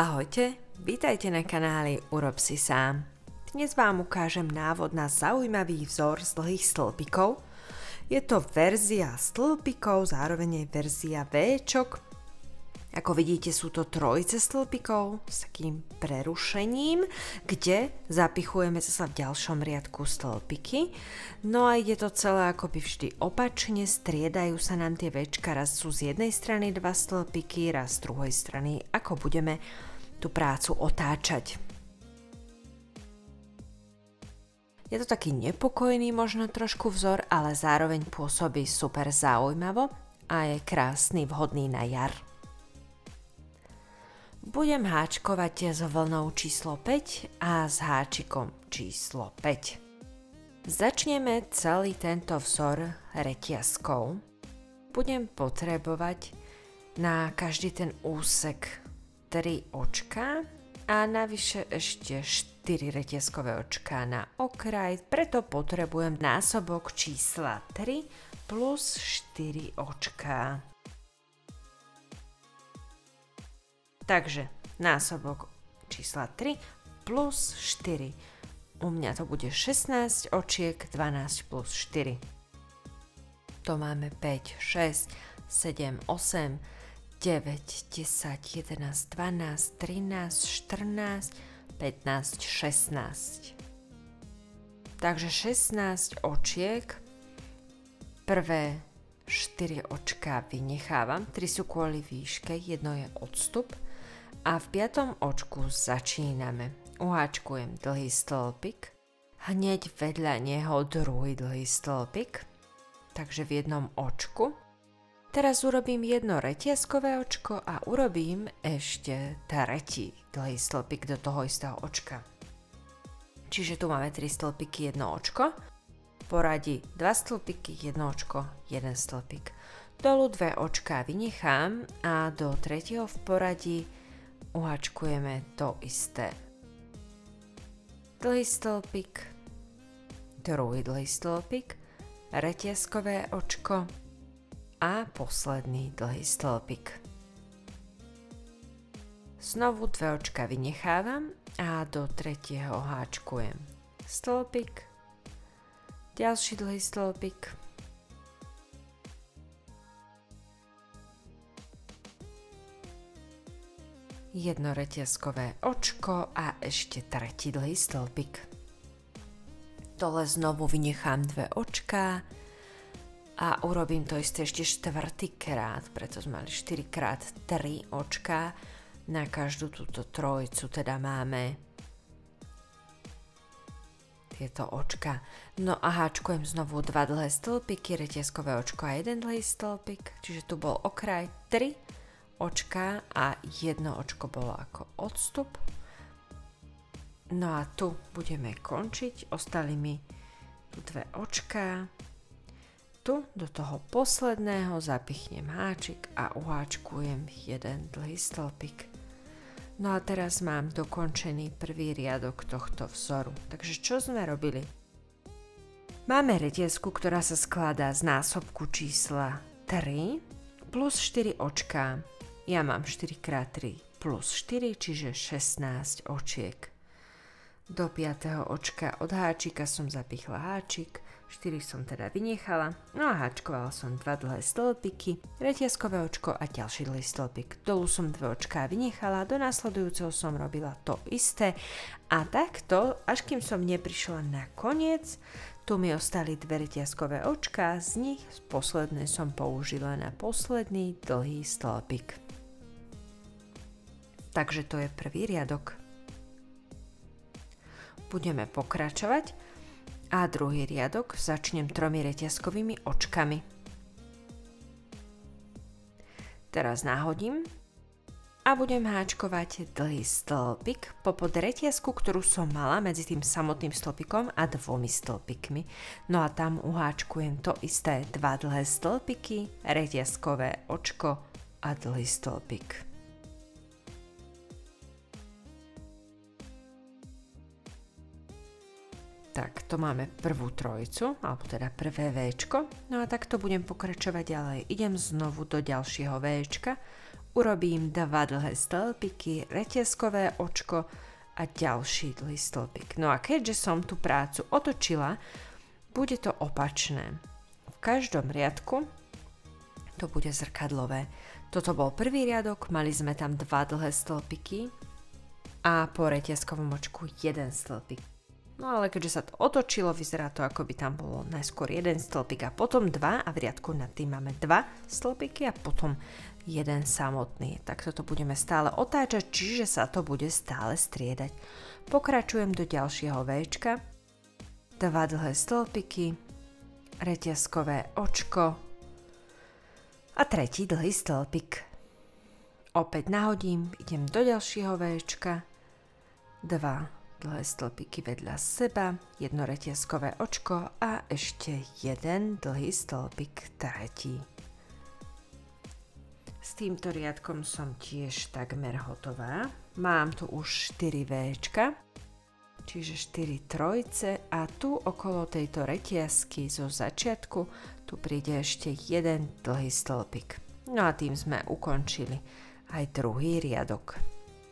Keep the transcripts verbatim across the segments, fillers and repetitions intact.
Ahojte, vítajte na kanáli Urob si sám. Dnes vám ukážem návod na zaujímavý vzor z dlhých stĺpikov. Je to verzia stĺpikov, zároveň je verzia véčok. Ako vidíte, sú to trojice stĺpikov s takým prerušením, kde zapichujeme zasa v ďalšom riadku stĺpiky. No a ide to celé akoby vždy opačne, striedajú sa nám tie véčka, raz sú z jednej strany dva stĺpiky, raz z druhej strany, ako budeme tú prácu otáčať. Je to taký nepokojný možno trošku vzor, ale zároveň pôsobí super zaujímavo a je krásny, vhodný na jar. Budem háčkovať s vlnou číslo päť a s háčikom číslo päť. Začneme celý tento vzor reťazkou. Budem potrebovať na každý ten úsek tri očká a navyše ešte štyri reťazkové očká na okraj, preto potrebujem násobok čísla tri plus štyri očká. Takže násobok čísla tri plus štyri. U mňa to bude šestnásť očiek, dvanásť plus štyri. To máme päť, šesť, sedem, osem, deväť, desať, jedenásť, dvanásť, trinásť, štrnásť, pätnásť, šestnásť. Takže šestnásť očiek. Prvé štyri očká vynechávam, tri sú kvôli výške, jedno je odstup. A v piatom očku začíname. Uháčkujem dlhý stĺpik, hneď vedľa neho druhý dlhý stĺpik, takže v jednom očku. Teraz urobím jedno reťazkové očko a urobím ešte tretí dlhý stĺpik do toho istého očka. Čiže tu máme tri stĺpiky, jedno očko. V poradí dva stĺpiky, jedno očko, jeden stĺpik. Dolu dve očká vynechám a do tretieho v poradí uháčkujeme to isté. Dlhý stĺpik, druhý dlhý stĺpik, reťazkové očko a posledný dlhý stĺpik. Znovu dve očka vynechávam a do tretieho háčkujem stĺpik, ďalší dlhý stĺpik, jedno reťazkové očko a ešte tretí dlhý stĺpik. Dole znovu vynechám dve očká a urobím to isté ešte štvrtýkrát, preto sme mali štyri krát tri očká. Na každú túto trojicu teda máme tieto očka. No a háčkujem znovu dva dlhé stĺpiky, reťazkové očko a jeden dlhý stĺpik, čiže tu bol okraj tri očka a jedno očko bolo ako odstup. No a tu budeme končiť, ostali mi tu dve očká. Tu do toho posledného zapichnem háčik a uháčkujem jeden dlhý stĺpik. No a teraz mám dokončený prvý riadok tohto vzoru. Takže čo sme robili? Máme reťazku, ktorá sa skladá z násobku čísla tri plus štyri očká. Ja mám štyri krát tri plus štyri, čiže šestnásť očiek. Do piateho očka od háčika som zapichla háčik, štyri som teda vynechala, no a háčkovala som dva dlhé stĺpiky, reťazkové očko a ďalší dlhý stĺpik. Dolu som dve očká vynechala, do následujúceho som robila to isté a takto, až kým som neprišla na koniec, tu mi ostali dve reťazkové očká, z nich posledné som použila na posledný dlhý stĺpik. Takže to je prvý riadok. Budeme pokračovať a druhý riadok začnem tromi reťazkovými očkami. Teraz náhodím a budem háčkovať dlhý stĺpik popod reťazku, ktorú som mala medzi tým samotným stĺpikom a dvomi stĺpikmi. No a tam uháčkujem to isté, dva dlhé stĺpiky, reťazkové očko a dlhý stĺpik. Tak, to máme prvú trojicu, alebo teda prvé véčko. No a takto budem pokračovať ďalej. Idem znovu do ďalšieho véčka, urobím dva dlhé stĺpiky, reťazkové očko a ďalší dlhý stĺpik. No a keďže som tú prácu otočila, bude to opačné. V každom riadku to bude zrkadlové. Toto bol prvý riadok, mali sme tam dva dlhé stĺpiky a po reťazkovom očku jeden stĺpik. No ale keďže sa to otočilo, vyzerá to, ako by tam bolo najskôr jeden stĺpik a potom dva a v riadku nad tým máme dva stĺpiky a potom jeden samotný. Tak toto budeme stále otáčať, čiže sa to bude stále striedať. Pokračujem do ďalšieho Včka. Dva dlhé stĺpiky, reťazkové očko a tretí dlhý stĺpik. Opäť nahodím, idem do ďalšieho Včka. Dva dlhé stĺpiky vedľa seba, jedno reťazkové očko a ešte jeden dlhý stĺpik, tretí. S týmto riadkom som tiež takmer hotová. Mám tu už štyri Včka, čiže štyri trojce a tu okolo tejto reťazky zo začiatku tu príde ešte jeden dlhý stĺpik. No a tým sme ukončili aj druhý riadok.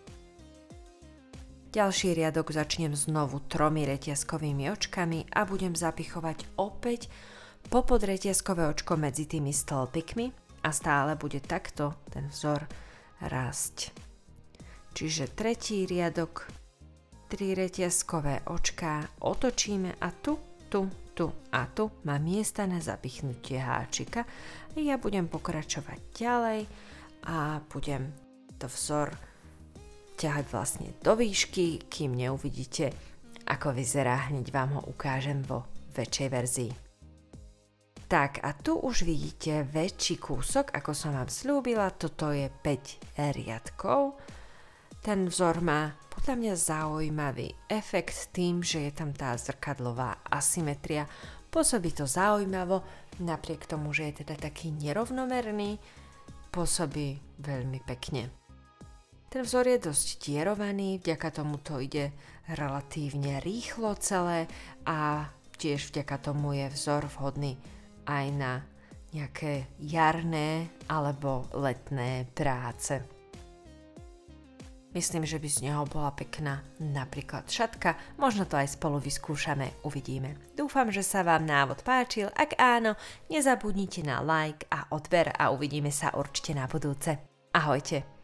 Ďalší riadok začnem znovu tromi reťazkovými očkami a budem zapichovať opäť popod reťazkové očko medzi tými stĺpikmi a stále bude takto ten vzor rásť. Čiže tretí riadok, tri reťazkové očká otočíme a tu, tu, tu a tu má miesta na zapichnutie háčika. Ja budem pokračovať ďalej a budem to vzor ťahať vlastne do výšky, kým neuvidíte, ako vyzerá, hneď vám ho ukážem vo väčšej verzii. Tak a tu už vidíte väčší kúsok, ako som vám slúbila, toto je päť riadkov. Ten vzor má podľa mňa zaujímavý efekt tým, že je tam tá zrkadlová asymetria. Pôsobí to zaujímavo, napriek tomu, že je teda taký nerovnomerný, pôsobí veľmi pekne. Ten vzor je dosť dierovaný, vďaka tomu to ide relatívne rýchlo celé a tiež vďaka tomu je vzor vhodný aj na nejaké jarné alebo letné práce. Myslím, že by z neho bola pekná napríklad šatka, možno to aj spolu vyskúšame, uvidíme. Dúfam, že sa vám návod páčil, ak áno, nezabudnite na like a odber a uvidíme sa určite na budúce. Ahojte!